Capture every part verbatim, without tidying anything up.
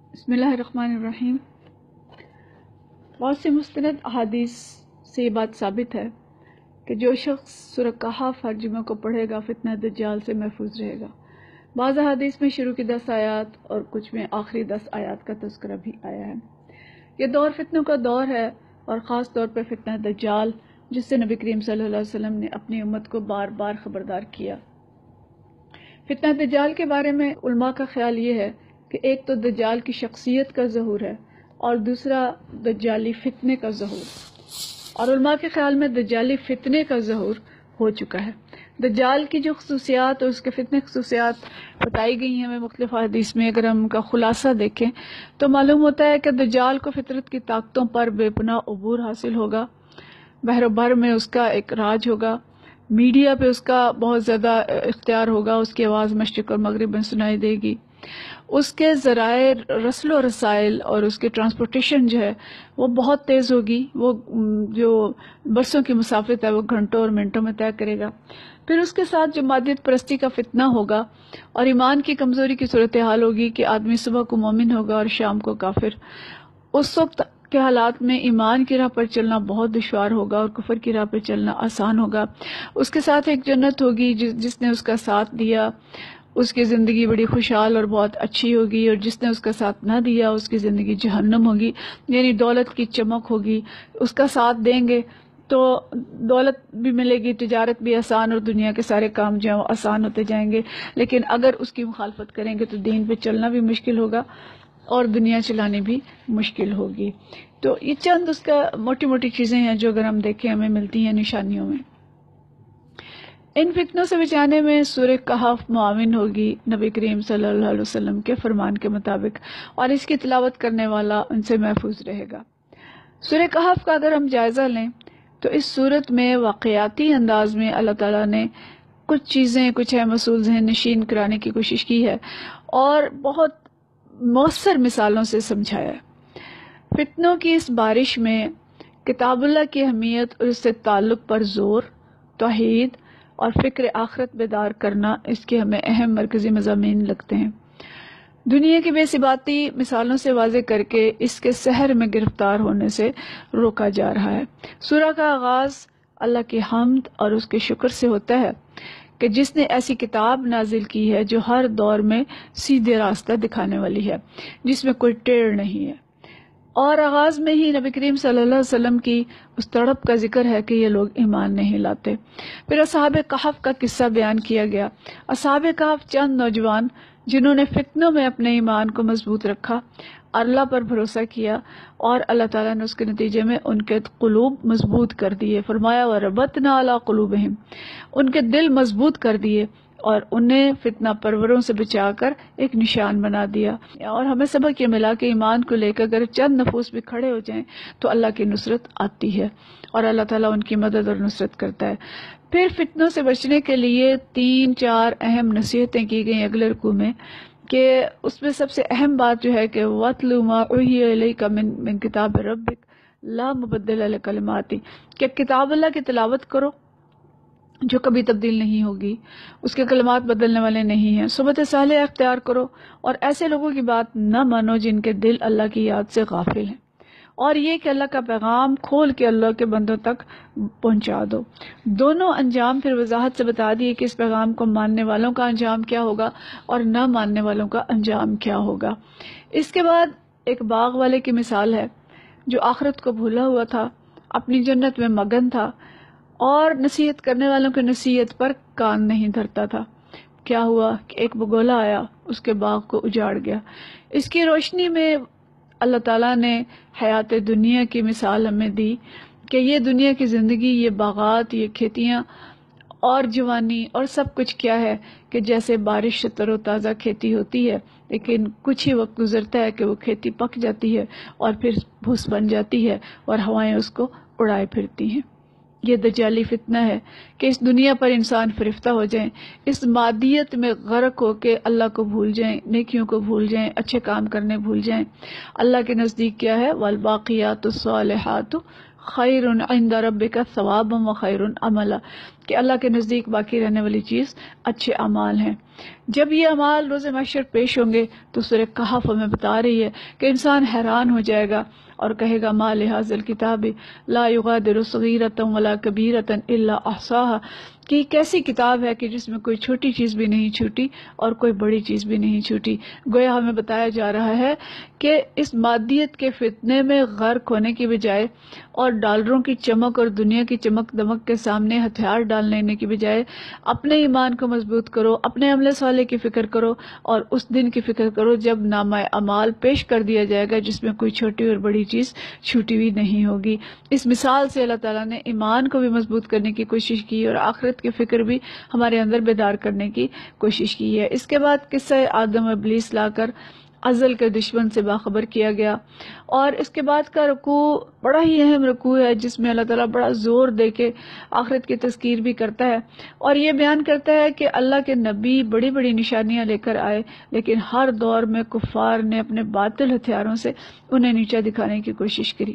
بسم اللہ الرحمن الرحیم۔ بہت سی مستند احادیث سے یہ بات ثابت ہے کہ جو شخص سورہ کہف ہر جمعہ کو پڑھے گا فتنہ دجال سے محفوظ رہے گا۔ بعض احادیث میں شروع کی دس آیات اور کچھ میں آخری دس آیات کا تذکرہ بھی آیا ہے۔ یہ دور فتنوں کا دور ہے، اور خاص طور پر فتنہ دجال، جس سے نبی کریم صلی اللہ علیہ وسلم نے اپنی امت کو بار بار خبردار کیا۔ فتنہ دجال کے بارے میں علماء کا خیال یہ ہے کہ ایک تو دجال کی شخصیت کا ظہور ہے اور دوسرا دجالی فتنے کا ظہور، اور علماء کے خیال میں دجالی فتنے کا ظہور ہو چکا ہے۔ دجال کی جو خصوصیات اور اس کے فتنے خصوصیات بتائی گئی ہیں ہمیں مختلف حدیث میں، اگر ہم ان کا خلاصہ دیکھیں تو معلوم ہوتا ہے کہ دجال کو فطرت کی طاقتوں پر بے پناہ عبور حاصل ہوگا، بحر و بر میں اس کا ایک راج ہوگا، میڈیا پہ اس کا بہت زیادہ اختیار ہوگا، اس کی آواز مشرق اور مغرب میں سنائی دے گی، اس کے ذرائع رسل و رسائل اور اس کے ٹرانسپورٹیشن جو ہے وہ بہت تیز ہوگی، وہ جو برسوں کی مسافت ہے وہ گھنٹوں اور منٹوں میں طے کرے گا۔ پھر اس کے ساتھ جو مادیت پرستی کا فتنہ ہوگا اور ایمان کی کمزوری کی صورتحال ہوگی کہ آدمی صبح کو مومن ہوگا اور شام کو کافر، اس وقت کے حالات میں ایمان کی راہ پر چلنا بہت دشوار ہوگا اور کفر کی راہ پر چلنا آسان ہوگا۔ اس کے ساتھ ایک جنت ہوگی جس جس نے اس کا ساتھ دیا، اس کی زندگی بڑی خوشحال اور بہت اچھی ہوگی، اور جس نے اس کا ساتھ نہ دیا اس کی زندگی جہنم ہوگی، یعنی دولت کی چمک ہوگی۔ اس کا ساتھ دیں گے تو دولت بھی ملے گی، تجارت بھی آسان، اور دنیا کے سارے کام جو ہیں آسان ہوتے جائیں گے، لیکن اگر اس کی مخالفت کریں گے تو دین پہ چلنا بھی مشکل ہوگا اور دنیا چلانی بھی مشکل ہوگی۔ تو یہ چند اس کا موٹی موٹی چیزیں ہیں جو اگر ہم دیکھیں ہمیں ملتی ہیں نشانیوں میں۔ ان فتنوں سے بچانے میں سورہ کہف معاون ہوگی نبی کریم صلی اللہ علیہ وسلم کے فرمان کے مطابق، اور اس کی تلاوت کرنے والا ان سے محفوظ رہے گا۔ سورہ کہف کا اگر ہم جائزہ لیں تو اس صورت میں واقعاتی انداز میں اللہ تعالیٰ نے کچھ چیزیں، کچھ اہم اصول ذہن نشین کرانے کی کوشش کی ہے اور بہت مؤثر مثالوں سے سمجھایا ہے۔ فتنوں کی اس بارش میں کتاب اللہ کی اہمیت اور اس سے تعلق پر زور، توحید اور فکر آخرت بیدار کرنا اس کے ہمیں اہم مرکزی مضامین لگتے ہیں۔ دنیا کی بے ثباتی مثالوں سے واضح کر کے اس کے سحر میں گرفتار ہونے سے روکا جا رہا ہے۔ سورہ کا آغاز اللہ کی حمد اور اس کے شکر سے ہوتا ہے کہ جس نے ایسی کتاب نازل کی ہے جو ہر دور میں سیدھے راستہ دکھانے والی ہے، جس میں کوئی ٹیڑھ نہیں ہے۔ اور آغاز میں ہی نبی کریم صلی اللہ علیہ وسلم کی اس تڑپ کا ذکر ہے کہ یہ لوگ ایمان نہیں لاتے۔ پھر اصحاب کہف کا قصہ بیان کیا گیا۔ اصحاب کہف چند نوجوان جنہوں نے فتنوں میں اپنے ایمان کو مضبوط رکھا، اللہ پر بھروسہ کیا، اور اللہ تعالیٰ نے اس کے نتیجے میں ان کے قلوب مضبوط کر دیے۔ فرمایا وَرَبَطْنَا عَلَىٰ قُلُوبِهِمْ، ان کے دل مضبوط کر دیے اور انہیں فتنہ پروروں سے بچا کر ایک نشان بنا دیا۔ اور ہمیں سبق یہ ملا کہ ایمان کو لے کر اگر چند نفوس بھی کھڑے ہو جائیں تو اللہ کی نصرت آتی ہے اور اللہ تعالیٰ ان کی مدد اور نصرت کرتا ہے۔ پھر فتنوں سے بچنے کے لیے تین چار اہم نصیحتیں کی گئیں اگلے رکوع میں، کہ اس میں سب سے اہم بات جو ہے کہ وَاتْلُ مَا أُوحِیَ إِلَيْکَ مِن مِن کتاب ربک لا مبدل لکلماتہ، کہ کتاب اللہ کی تلاوت کرو جو کبھی تبدیل نہیں ہوگی، اس کے کلمات بدلنے والے نہیں ہیں۔ صحبت صالحہ اختیار کرو اور ایسے لوگوں کی بات نہ مانو جن کے دل اللہ کی یاد سے غافل ہیں، اور یہ کہ اللہ کا پیغام کھول کے اللہ کے بندوں تک پہنچا دو۔ دونوں انجام پھر وضاحت سے بتا دیے کہ اس پیغام کو ماننے والوں کا انجام کیا ہوگا اور نہ ماننے والوں کا انجام کیا ہوگا۔ اس کے بعد ایک باغ والے کی مثال ہے جو آخرت کو بھولا ہوا تھا، اپنی جنت میں مگن تھا اور نصیحت کرنے والوں کی نصیحت پر کان نہیں دھرتا تھا۔ کیا ہوا کہ ایک بگولا آیا، اس کے باغ کو اجاڑ گیا۔ اس کی روشنی میں اللہ تعالیٰ نے حیات دنیا کی مثال ہمیں دی کہ یہ دنیا کی زندگی، یہ باغات، یہ کھیتیاں اور جوانی اور سب کچھ کیا ہے کہ جیسے بارش سے تر و تازہ کھیتی ہوتی ہے، لیکن کچھ ہی وقت گزرتا ہے کہ وہ کھیتی پک جاتی ہے اور پھر بھوس بن جاتی ہے اور ہوائیں اس کو اڑائے پھرتی ہیں۔ یہ دجالی فتنہ ہے کہ اس دنیا پر انسان فرفتہ ہو جائیں، اس مادیت میں غرق ہو کے اللہ کو بھول جائیں، نیکیوں کو بھول جائیں، اچھے کام کرنے بھول جائیں۔ اللہ کے نزدیک کیا ہے؟ والباقیات الصالحات خیر عند ربک ثوابا وخیر عملا، کہ اللہ کے نزدیک باقی رہنے والی چیز اچھے اعمال ہیں۔ جب یہ اعمال روز محشر پیش ہوں گے تو سورہ کہف ہمیں بتا رہی ہے کہ انسان حیران ہو جائے گا اور کہے گا ما لہذا الکتاب لا یغادر صغیرۃ ولا کبیرۃ الا احصاها، کہ یہ کیسی کتاب ہے کہ جس میں کوئی چھوٹی چیز بھی نہیں چھوٹی اور کوئی بڑی چیز بھی نہیں چھوٹی۔ گویا ہمیں بتایا جا رہا ہے کہ اس مادیت کے فتنے میں غرق ہونے کی بجائے اور ڈالروں کی چمک اور دنیا کی چمک دمک کے سامنے ہتھیار ڈال لینے کی بجائے اپنے ایمان کو مضبوط کرو، اپنے عمل صالح کی فکر کرو اور اس دن کی فکر کرو جب نامہ اعمال پیش کر دیا جائے گا جس میں کوئی چھوٹی اور بڑی چیز چھوٹی ہوئی نہیں ہوگی۔ اس مثال سے اللہ تعالیٰ نے ایمان کو بھی مضبوط کرنے کی کوشش کی اور آخرت کی فکر بھی ہمارے اندر بیدار کرنے کی کوشش کی ہے۔ اس کے بعد قصہ آدم و ابلیس لا کر ازل کے دشمن سے باخبر کیا گیا، اور اس کے بعد کا رکوع بڑا ہی اہم رکوع ہے جس میں اللہ تعالیٰ بڑا زور دے کے آخرت کی تذکیر بھی کرتا ہے اور یہ بیان کرتا ہے کہ اللہ کے نبی بڑی بڑی نشانیاں لے کر آئے، لیکن ہر دور میں کفار نے اپنے باطل ہتھیاروں سے انہیں نیچا دکھانے کی کوشش کی۔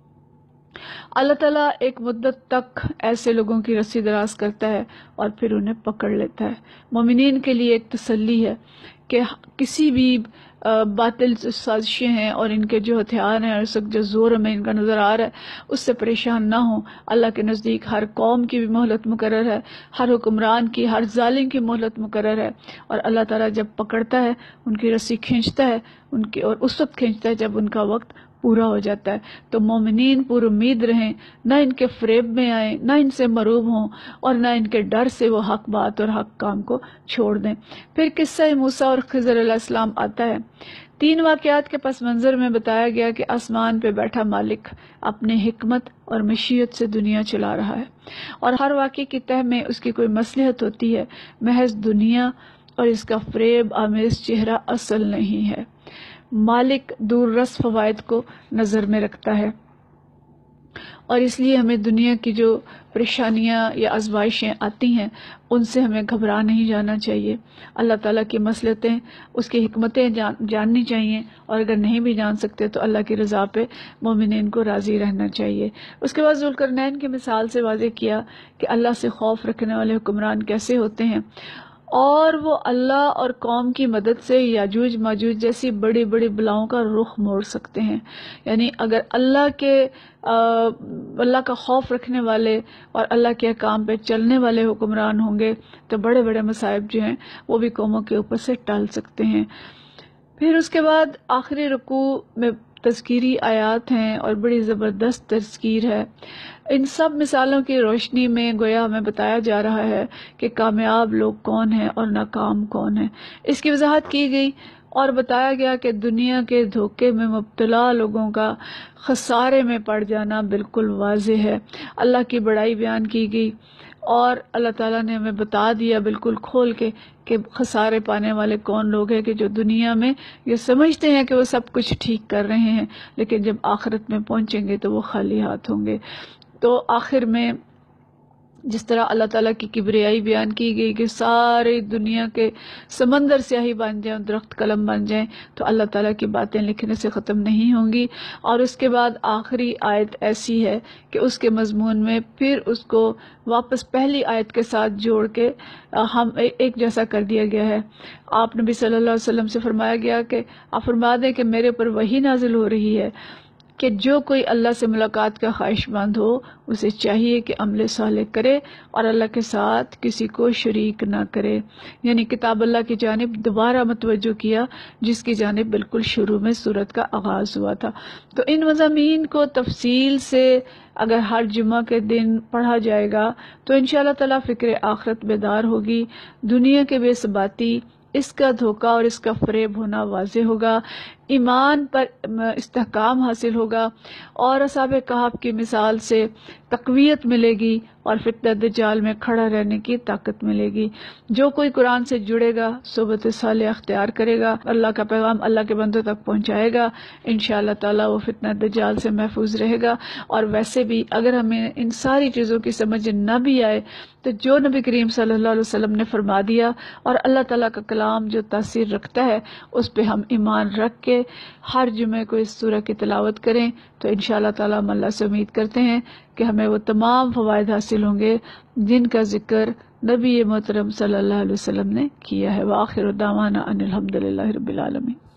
اللہ تعالیٰ ایک مدت تک ایسے لوگوں کی رسی دراز کرتا ہے اور پھر انہیں پکڑ لیتا ہے۔ مومنین کے لیے ایک تسلی ہے کہ کسی بھی باطل سازشیں ہیں اور ان کے جو ہتھیار ہیں اور اس وقت جو زور ہمیں ان کا نظر آ رہا ہے اس سے پریشان نہ ہوں۔ اللہ کے نزدیک ہر قوم کی بھی مہلت مقرر ہے، ہر حکمران کی، ہر ظالم کی مہلت مقرر ہے، اور اللہ تعالیٰ جب پکڑتا ہے ان کی رسی کھینچتا ہے ان کی، اور اس وقت کھینچتا ہے جب ان کا وقت پورا ہو جاتا ہے۔ تو مومنین پر امید رہیں، نہ ان کے فریب میں آئیں، نہ ان سے مروب ہوں اور نہ ان کے ڈر سے وہ حق بات اور حق کام کو چھوڑ دیں۔ پھر قصہ موسیٰ اور خضر علیہ السلام آتا ہے۔ تین واقعات کے پس منظر میں بتایا گیا کہ آسمان پہ بیٹھا مالک اپنے حکمت اور مشیت سے دنیا چلا رہا ہے، اور ہر واقعے کی تہ میں اس کی کوئی مصلحت ہوتی ہے، محض دنیا اور اس کا فریب آمیز چہرہ اصل نہیں ہے۔ مالک دور رس فوائد کو نظر میں رکھتا ہے، اور اس لیے ہمیں دنیا کی جو پریشانیاں یا آزمائشیں آتی ہیں ان سے ہمیں گھبرا نہیں جانا چاہیے۔ اللہ تعالیٰ کی مصلحتیں، اس کی حکمتیں جان جاننی چاہیے، اور اگر نہیں بھی جان سکتے تو اللہ کی رضا پہ مومنین کو راضی رہنا چاہیے۔ اس کے بعد ذوالقرنین کی مثال سے واضح کیا کہ اللہ سے خوف رکھنے والے حکمران کیسے ہوتے ہیں، اور وہ اللہ اور قوم کی مدد سے یاجوج ماجوج جیسی بڑی بڑی بلاؤں کا رخ موڑ سکتے ہیں۔ یعنی اگر اللہ کے اللہ کا خوف رکھنے والے اور اللہ کے احکام پہ چلنے والے حکمران ہوں گے تو بڑے بڑے مصائب جو ہیں وہ بھی قوموں کے اوپر سے ٹال سکتے ہیں۔ پھر اس کے بعد آخری رکوع میں تذکیری آیات ہیں اور بڑی زبردست تذکیر ہے۔ ان سب مثالوں کی روشنی میں گویا ہمیں بتایا جا رہا ہے کہ کامیاب لوگ کون ہیں اور ناکام کون ہیں۔ اس کی وضاحت کی گئی اور بتایا گیا کہ دنیا کے دھوکے میں مبتلا لوگوں کا خسارے میں پڑ جانا بالکل واضح ہے۔ اللہ کی بڑائی بیان کی گئی اور اللہ تعالیٰ نے ہمیں بتا دیا بالکل کھول کے کہ خسارے پانے والے کون لوگ ہیں، کہ جو دنیا میں یہ سمجھتے ہیں کہ وہ سب کچھ ٹھیک کر رہے ہیں لیکن جب آخرت میں پہنچیں گے تو وہ خالی ہاتھ ہوں گے۔ تو آخر میں جس طرح اللہ تعالیٰ کی کبریائی بیان کی گئی کہ ساری دنیا کے سمندر سیاہی بن جائیں، درخت قلم بن جائیں، تو اللہ تعالیٰ کی باتیں لکھنے سے ختم نہیں ہوں گی۔ اور اس کے بعد آخری آیت ایسی ہے کہ اس کے مضمون میں پھر اس کو واپس پہلی آیت کے ساتھ جوڑ کے ہم ایک جیسا کر دیا گیا ہے۔ آپ نبی صلی اللہ علیہ وسلم سے فرمایا گیا کہ آپ فرما دیں کہ میرے پر وحی نازل ہو رہی ہے کہ جو کوئی اللہ سے ملاقات کا خواہش مند ہو اسے چاہیے کہ عمل صالح کرے اور اللہ کے ساتھ کسی کو شریک نہ کرے، یعنی کتاب اللہ کی جانب دوبارہ متوجہ کیا جس کی جانب بالکل شروع میں سورت کا آغاز ہوا تھا۔ تو ان مضامین کو تفصیل سے اگر ہر جمعہ کے دن پڑھا جائے گا تو انشاءاللہ تعالیٰ فکر آخرت بیدار ہوگی، دنیا کے بے ثباتی، اس کا دھوکہ اور اس کا فریب ہونا واضح ہوگا، ایمان پر استحکام حاصل ہوگا اور اصحاب کہف کی مثال سے تقویت ملے گی اور فتنہ دجال میں کھڑا رہنے کی طاقت ملے گی۔ جو کوئی قرآن سے جڑے گا، صحبت صالح اختیار کرے گا، اللہ کا پیغام اللہ کے بندوں تک پہنچائے گا، انشاءاللہ تعالیٰ وہ فتنہ دجال سے محفوظ رہے گا۔ اور ویسے بھی اگر ہمیں ان ساری چیزوں کی سمجھ نہ بھی آئے تو جو نبی کریم صلی اللہ علیہ وسلم نے فرما دیا اور اللہ تعالیٰ کا کلام جو تاثیر رکھتا ہے اس پہ ہم ایمان رکھ کے ہر جمعے کو اس سورہ کی تلاوت کریں تو انشاءاللہ تعالیٰ ہم اللہ سے امید کرتے ہیں کہ ہمیں وہ تمام فوائد حاصل ہوں گے جن کا ذکر نبی محترم صلی اللہ علیہ وسلم نے کیا ہے۔ وآخر دعوانا ان الحمد للہ رب العالمین۔